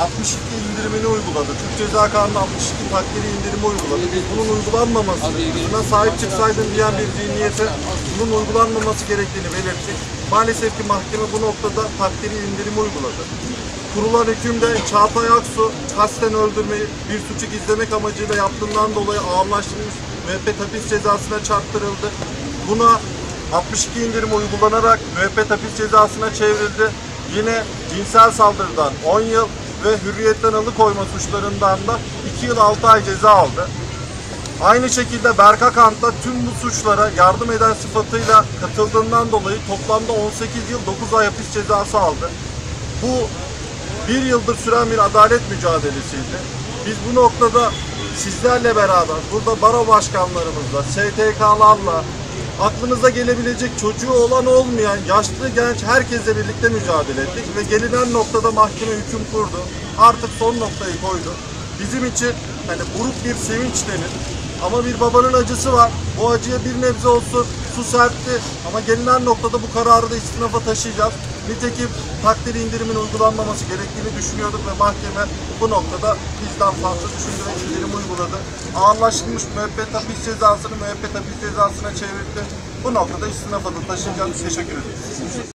62 indirimini uyguladı. Türk Ceza Kanunu 62 takdiri indirimi uyguladı. Biz bunun uygulanmamasına sahip çıksaydın diyen bir zihniyete bunun uygulanmaması gerektiğini belirttik. Maalesef ki mahkeme bu noktada takdiri indirimi uyguladı. Kurulan hükümde Çağatay Aksu kasten öldürmeyi bir suçu gizlemek amacıyla yaptığından dolayı ağırlaştırılmış müebbet hapis cezasına çarptırıldı. Buna 62 indirim uygulanarak müebbet hapis cezasına çevrildi. Yine cinsel saldırıdan 10 yıl ve hürriyetten alıkoyma suçlarından da 2 yıl 6 ay ceza aldı. Aynı şekilde Berk Akan da tüm bu suçlara yardım eden sıfatıyla katıldığından dolayı toplamda 18 yıl 9 ay hapis cezası aldı. Bu bir yıldır süren bir adalet mücadelesiydi. Biz bu noktada sizlerle beraber, burada baro başkanlarımızla, STK'larla, aklınıza gelebilecek çocuğu olan olmayan, yaşlı genç herkesle birlikte mücadele ettik ve gelinen noktada mahkeme hüküm kurdu. Artık son noktayı koydu. Bizim için hani buruk bir sevinç denir. Ama bir babanın acısı var. Bu acıya bir nebze olsun su serpti. Ama gelinen noktada bu kararı da istinafa taşıyacağız. Nitekim takdir indirimin uygulanmaması gerektiğini düşünüyorduk ve mahkeme bu noktada bizden fazla düşündü ve indirim uyguladı. Ağırlaştırılmış müebbet hapis cezasını müebbet hapis cezasına çevirdi. Bu noktada istinafa da taşıyacağız. Teşekkür ederiz.